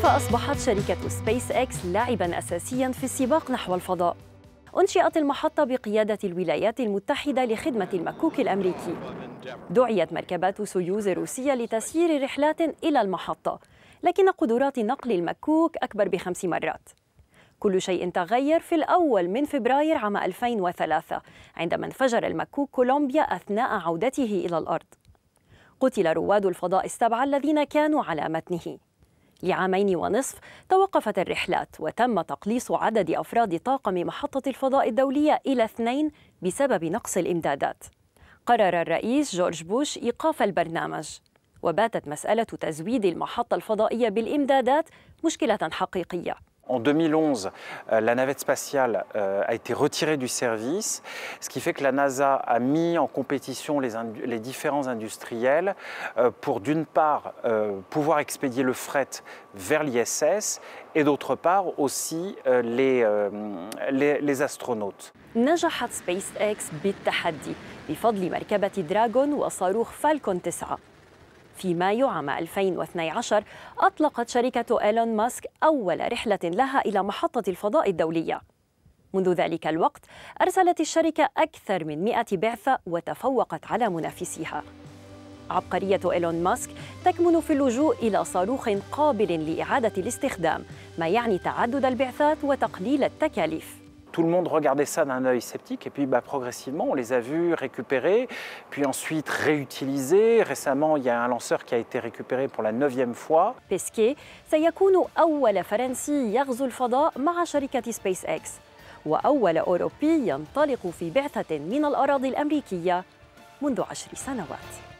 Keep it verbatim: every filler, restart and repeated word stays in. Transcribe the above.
فأصبحت شركة سبيس إكس لاعباً أساسياً في السباق نحو الفضاء. أنشئت المحطة بقيادة الولايات المتحدة لخدمة المكوك الأمريكي. دعيت مركبات سويوز الروسية لتسيير رحلات إلى المحطة، لكن قدرات نقل المكوك أكبر بخمس مرات. كل شيء تغير في الأول من فبراير عام ألفين وثلاثة عندما انفجر المكوك كولومبيا أثناء عودته إلى الأرض. قتل رواد الفضاء السبعة الذين كانوا على متنه. لعامين ونصف توقفت الرحلات، وتم تقليص عدد أفراد طاقم محطة الفضاء الدولية إلى اثنين بسبب نقص الإمدادات. قرر الرئيس جورج بوش إيقاف البرنامج، وباتت مسألة تزويد المحطة الفضائية بالإمدادات مشكلة حقيقية. En deux mille onze, la navette spatiale a été retirée du service, ce qui fait que la NASA a mis en compétition les, les différents industriels pour d'une part pouvoir expédier le fret vers l'I S S et d'autre part aussi les, les, les astronautes. نجحت سبيس إكس بالتحدي بفضل مركبة دراغون وصاروخ فالكون تسعة. في مايو عام ألفين واثني عشر أطلقت شركة إيلون ماسك أول رحلة لها إلى محطة الفضاء الدولية. منذ ذلك الوقت أرسلت الشركة أكثر من مئة بعثة وتفوقت على منافسيها. عبقرية إيلون ماسك تكمن في اللجوء إلى صاروخ قابل لإعادة الاستخدام، ما يعني تعدد البعثات وتقليل التكاليف. Tout le monde regardait ça d'un œil sceptique et puis bah, progressivement on les a vus récupérés, puis ensuite réutilisés. Récemment il y a un lanceur qui a été récupéré pour la neuvième fois. بيسكي سيكون أول فرنسي يغزو الفضاء مع شركة سبيس إكس، وأول أوروبي ينطلق في بعثة من الأراضي الأمريكية منذ عشر سنوات.